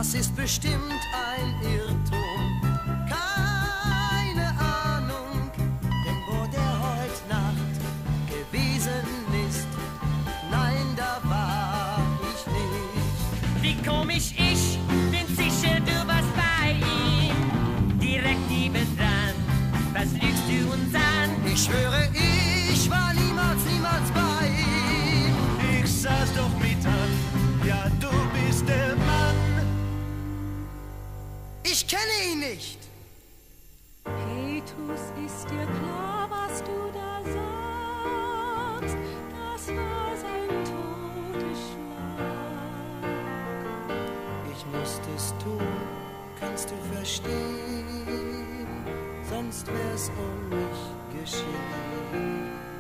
das ist bestimmt ein Irrtum. Keine Ahnung, denn wo der heut Nacht gewesen ist, nein, da war ich nicht. Wie komisch, ich bin sicher, du warst bei ihm, direkt nebendran. Was lügst du uns an? Ich schwöre, ich war niemals bei ihm. Ich saß doch mit an, ja, du bist der Mann. Ich kenne ihn nicht. Petrus, ist dir klar, was du da sagst? Das war sein Todesschlag. Ich musste es tun, kannst du verstehen, sonst wär's um mich geschehen.